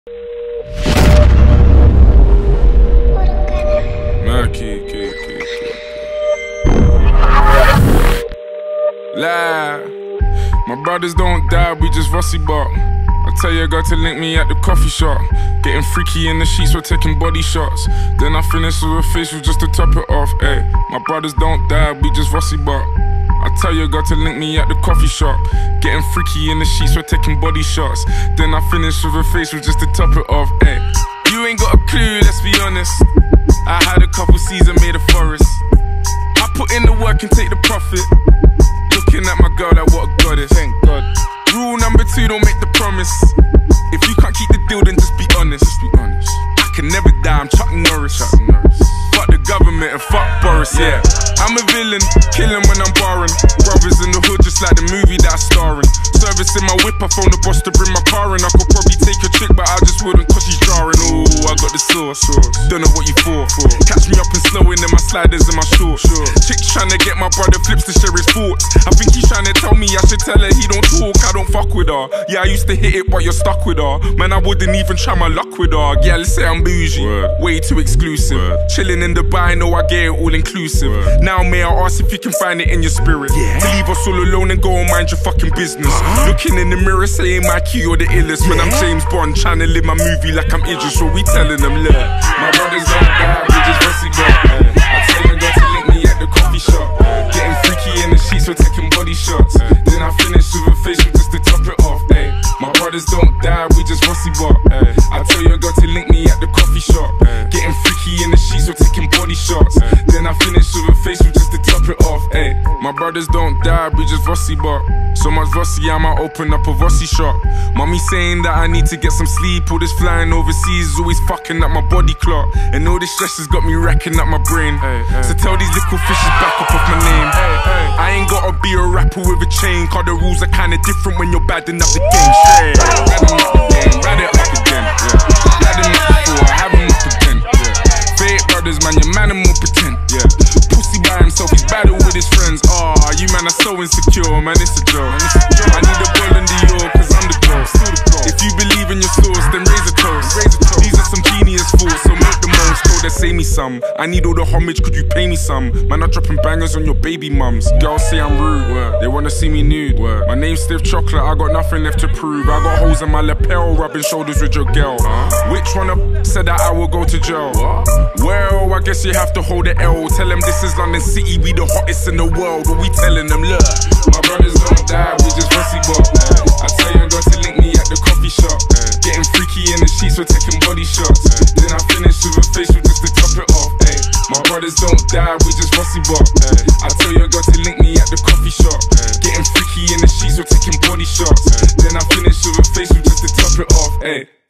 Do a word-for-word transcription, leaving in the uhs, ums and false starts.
Murky, key, key, key. Lie. My brothers don't die, we just rusty bark. I tell your girl to link me at the coffee shop. Getting freaky in the sheets, we're taking body shots. Then I finish with a facial just to top it off. Ay, my brothers don't die, we just rusty bark. I tell your girl to link me at the coffee shop. Getting freaky in the sheets, we're taking body shots. Then I finish with a facial just to top it off. Ay, you ain't got a clue, let's be honest. I had a couple seasons made a forest. I put in the work and take the profit. Looking at my girl like what a goddess. Thank God. Rule number two, don't make the promise. If you can't keep the deal, then just be honest. Just be honest. I can never die, I'm Chuck Norris. Chuck Norris. Fuck the government and fuck Boris, yeah. I'm a villain, killing when I'm barring. Brothers in the hood, just like the movie that I star in. Service in my whip, I phone the boss to bring my car in. I could probably take a chick, but I just wouldn't cause she's jarring. Ooh, I got the sauce, don't know what you for. Catch me up and slowing in my sliders and my shorts. Chick's trying to get my brother flips to share his thoughts. I think he's trying to tell me I should tell her he don't talk, I don't fuck with her. Yeah, I used to hit it, but you're stuck with her. Man, I wouldn't even try my luck with her. Yeah, let's say I'm bougie, Word. way too exclusive. Word. Chilling in Dubai, know I get it all inclusive. Word. Now may I ask if you can find it in your spirit, yeah. To leave us all alone and go and mind your fucking business. uh-huh. Looking in the mirror saying my key or the illest, yeah. Man, I'm James Bond trying to live my movie like I'm Idris. So we telling them, look, my brothers don't die, we just rusty got. I tell your girl to link me at the coffee shop. Getting freaky in the sheets, we're taking body shots. Then I finish with a facial just to top it off. Ay, my brothers don't die, we just rusty got. I tell your girl to link me at the coffee shop. Getting freaky in the sheets, we're taking body shots. Then I finish with a facial just to top it off. Ay, my brothers don't die, we just rusty got. So much rusty, I might open up a rusty shop. Mommy saying that I need to get some sleep. All this flying overseas is always fucking up my body clock. And all this stress has got me wrecking up my brain. Hey, hey. So tell these little fishes back up off my name. Hey, hey. I ain't gotta be a rapper with a chain, cause the rules are kinda different when you're badding up the game. Straight, rad them up again, rad it up again. Yeah. Rad them up before, I have them up again. Yeah. Fake brothers, man, your man them all pretend. Yeah. Pussy by himself, he's battle with his friends. Ah, oh, you man are so insecure, man, it's a joke. Man, it's a joke. I need a ball in Dior, cause I'm the glow. If you believe in your source, then raise a toast. Raise a toast. These are some genius fools, so make the most. Go there, say me some. I need all the homage, could you pay me some? Man, I'm dropping bangers on your baby mums. Girls say I'm rude, Word. They wanna see me nude. Word. My name's Stiff Chocolate, I got nothing left to prove. I got holes in my lapel, rubbing shoulders with your girl. Huh? Which one of said that I will go to jail? What? Well, I guess you have to hold the L. Tell them this is London City, we the hottest in the world. But we telling them, look, my brothers don't die, we just rusty bop. I tell your girl to link me at the coffee shop. Getting freaky in the sheets, we're taking body shots. Then I finish with a facial just to top it off. Ay, my brothers don't die, we just rusty bop. I tell your girl to link me at the coffee shop. Getting freaky in the sheets, we're taking body shots. Then I finish with a facial just to top it off. Ay.